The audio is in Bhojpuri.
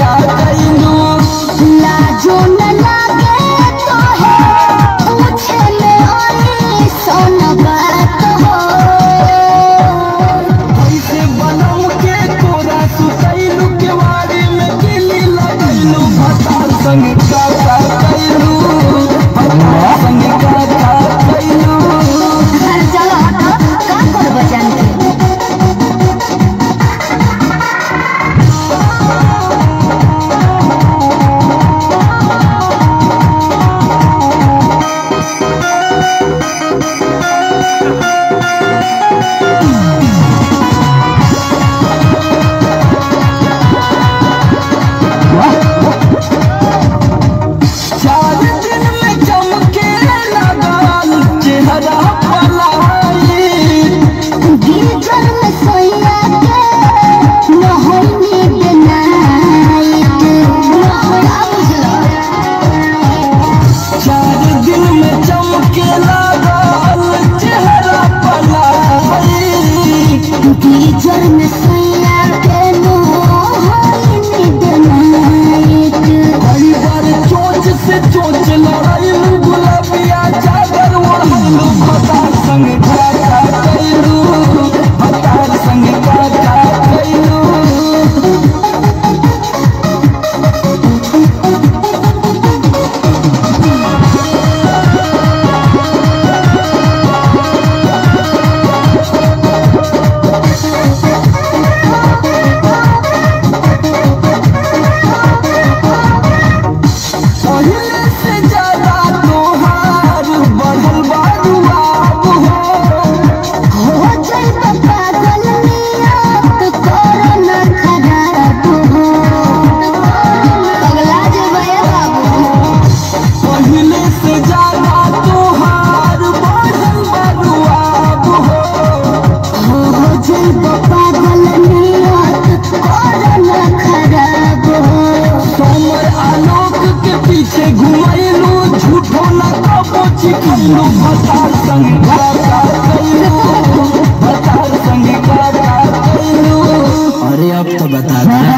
का कैलू लाजो न लागे तो है पूछे में आई सोना बात हो कैसे बनम के तोरा सुतैलू के बारे में दिली लगैलू भतार संग का कैलू भतार संग का कैलू चलो हटो का कर बचन के भतार संग का कैलू। अरे अब तो बता